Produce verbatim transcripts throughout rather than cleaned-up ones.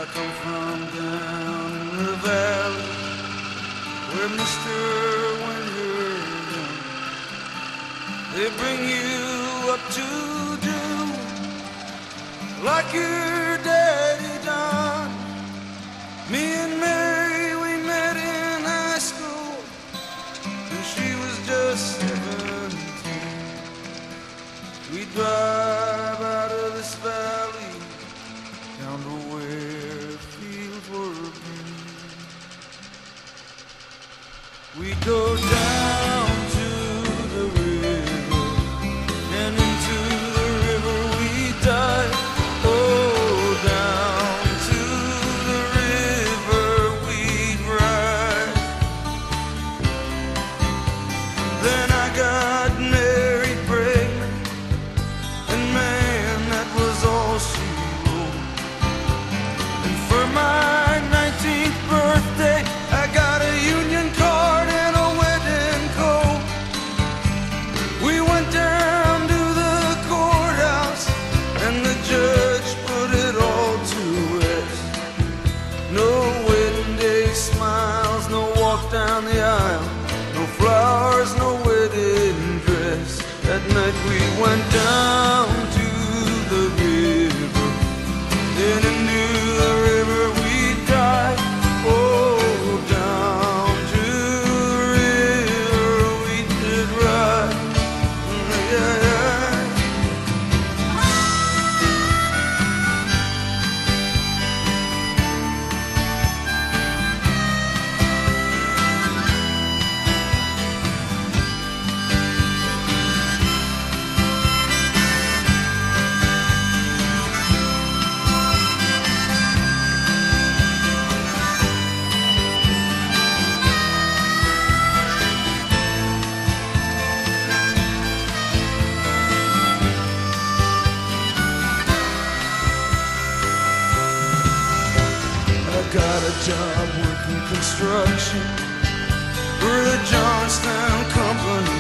I come from down in the valley, where mister, when you're young, they bring you up to do like your daddy done. Me and Mary, we met in high school, and she was just seventeen. We drive out of this valley down to where fields were green. We go down to the river, and into the river we dive. Oh, down to the river we ride. Then I got married pregnant, and man, that was all she wrote. And for my nineteenth birthday, I got a union card and a wedding coat. We went down to the courthouse, and the judge put it all to rest. No wedding day smiles, no walk down the aisle, no flowers, no wedding dress. That night we went down to the river, then into the river we dive. Oh, down to the river we did ride. Yeah, yeah. Got a job working construction for the Johnstown Company,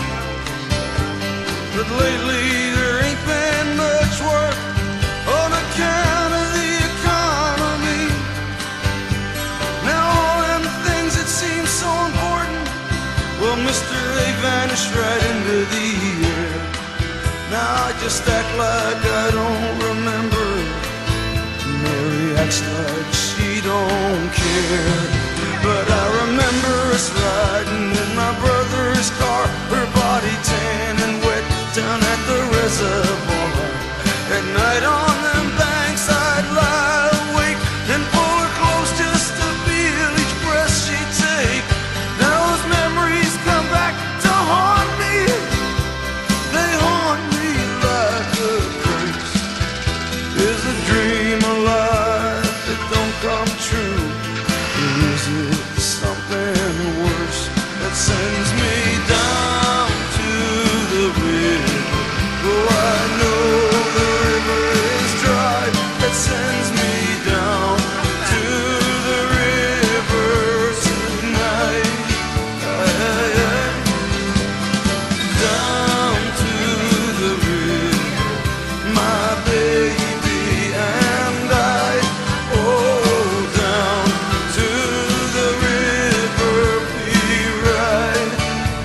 but lately there ain't been much work on account of the economy. Now all them things that seem so important, well, mister, they vanish right into the air. Now I just act like I don't remember. Mary acts like she don't care. But I remember us riding in my brother's car, her body tan and wet down at the reservoir. At night on them banks I'd lie awake and pull her close just to feel each breath she'd take. Now those memories come back to haunt me. They haunt me like a curse. Is a dream alive that don't come true? Or is it something worse that sends me down to the river? Oh, I know the river is dry. That sends me down to the river tonight. Aye, aye, aye. Down to the river, my baby and I. Oh, down to the river we ride.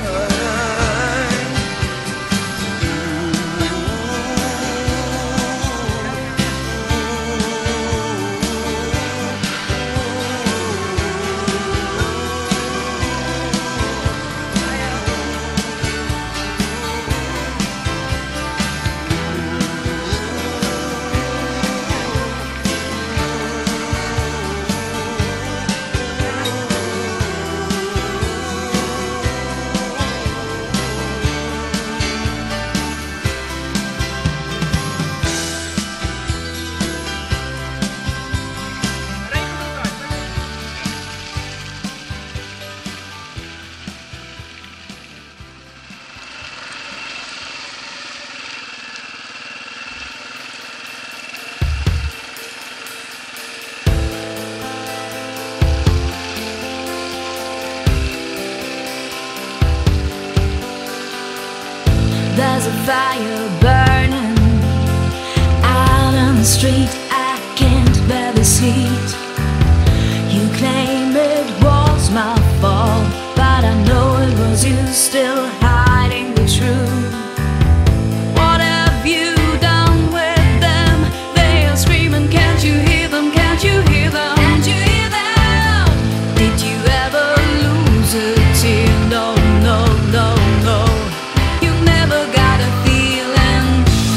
There's a fire burning out on the street. I can't bear the seat. You claim it was my fault, but I know it was you still hiding the truth. What have you done with them? They are screaming, can't you hear them? Can't you hear them? Can't you hear them? Did you ever lose a tear? No, no, no, no. You never got a feeling.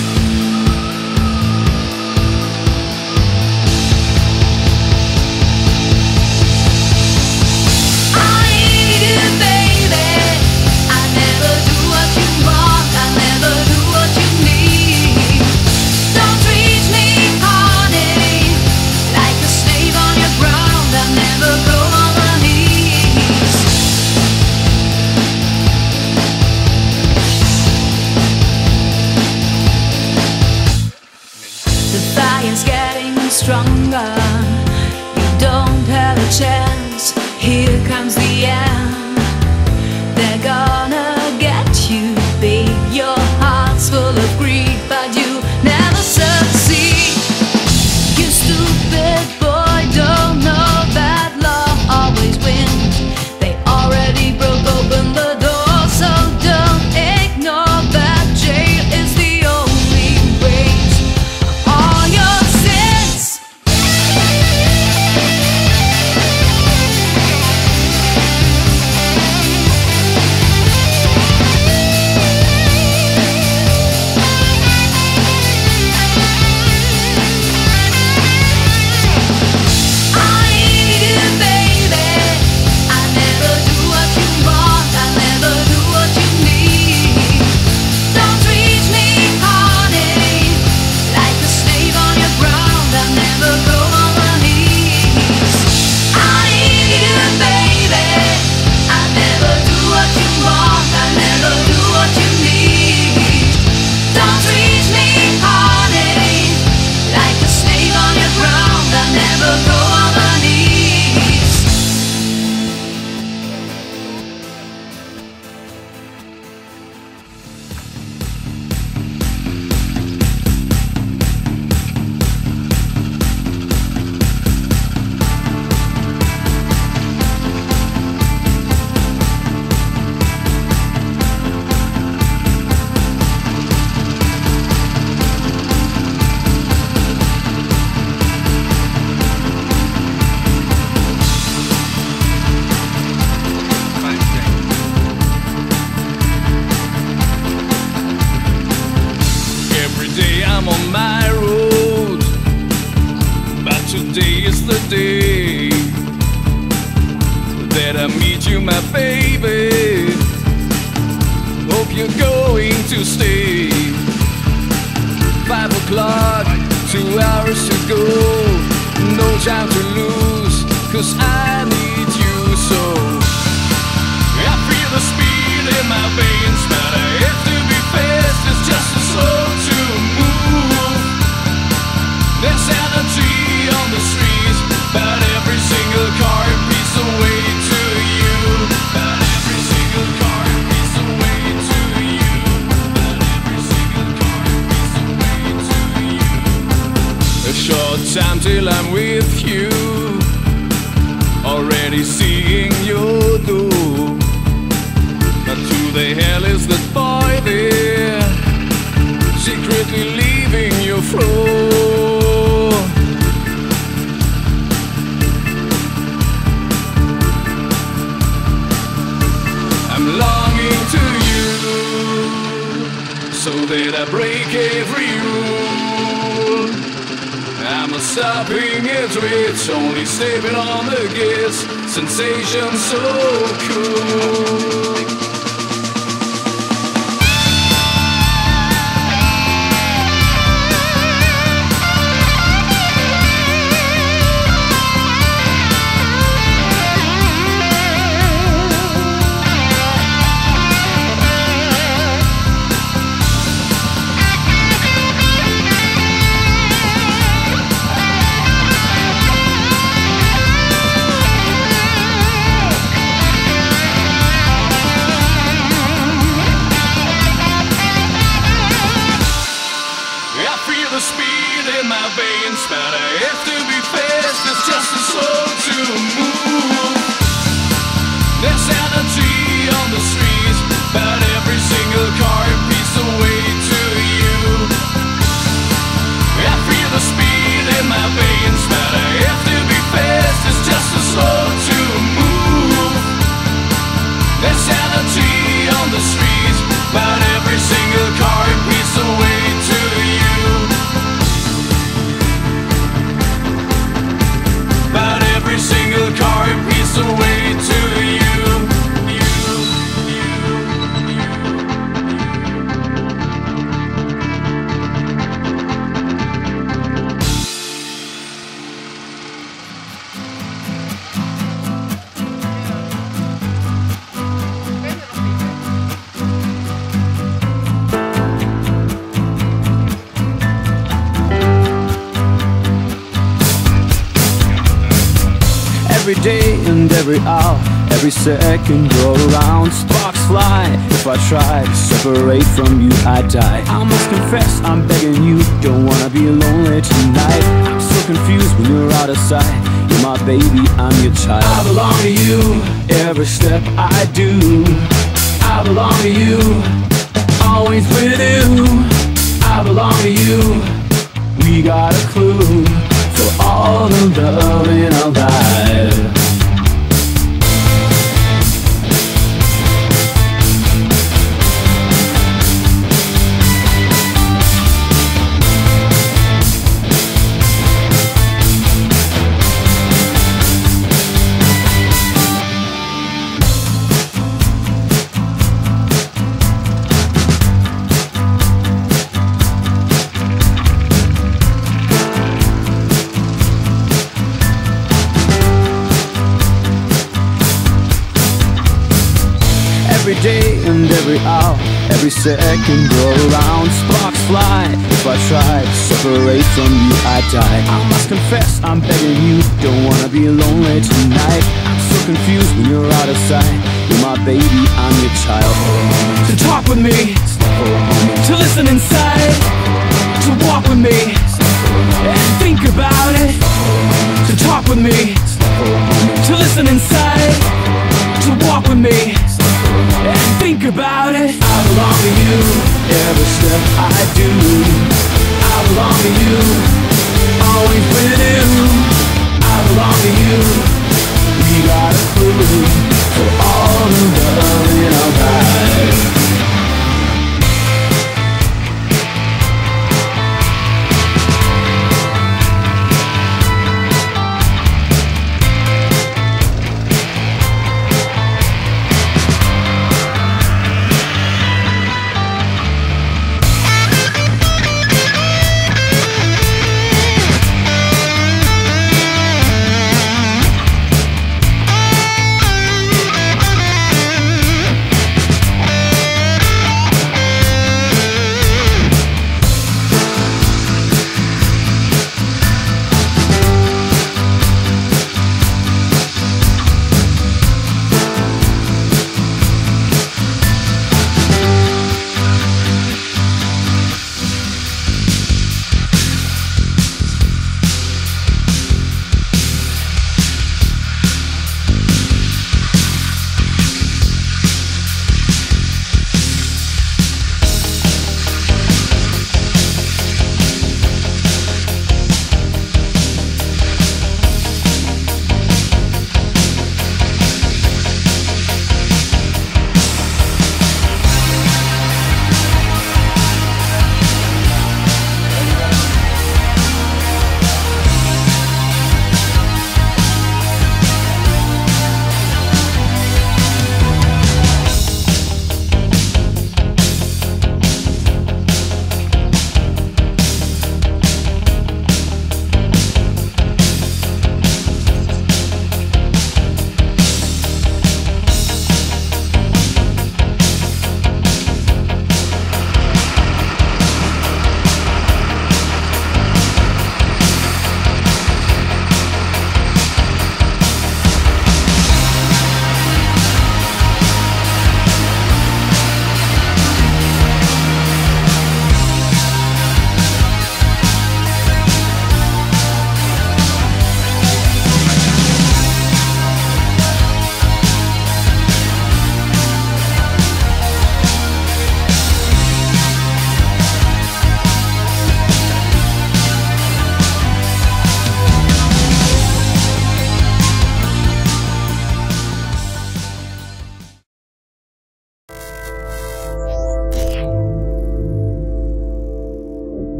I need you, baby. I never do what you want. I never do what you need. Don't treat me, honey, like a slave on your ground. I never go on my knees. The fire's getting stronger. You don't have a chance. Here comes the end. They're gonna get you, big. Your heart's full of greed, but you never succeed. You stupid boy, don't know that love always wins. They already broke open the door, so don't ignore that jail is the only waste of all your sins. I need you, baby. I never do what you want. I never do what you need. Don't treat me, honey, like a slave on your ground. I never go on my knees. I need you, baby. I never do what you want. I never do what you need. Don't treat me, honey, like a slave on your ground. I never go on my knees. Every day I'm on my road, but today is the day that I meet you, my baby. Hope you're going to stay. Five o'clock, two hours to go. No time to lose, cause I need you so. I feel the speed in my veins, but I have to be fast, it's just too slow to move. There's energy on the streets, but every single car beats the way to you. But every single car beats the way to you. But every single car beats the way to you. A short time till I'm with you, already seeing your door. But who the hell is that boy there, secretly leaving your floor? I'm longing to you, so that I break every rule. I'm not stopping at twitch, only stepping on the gas. Sensation so cool. Every day and every hour, every second you're around. Sparks fly, if I try to separate from you, I die. I must confess, I'm begging you, don't wanna be lonely tonight. I'm so confused when you're out of sight. You're my baby, I'm your child. I belong to you, every step I do. I belong to you, always with you. I belong to you, we got a clue for all the love in our lives. Every day and every hour, every second you're around. Sparks fly, if I try to separate from you, I die. I must confess, I'm begging you, don't wanna be lonely tonight. I'm so confused when you're out of sight. You're my baby, I'm your child. To talk with me, to listen inside, to walk with me, and think about it. To talk with me, to listen inside, to walk with me, and think about it. I belong to you, every step I do. I belong to you, always with you.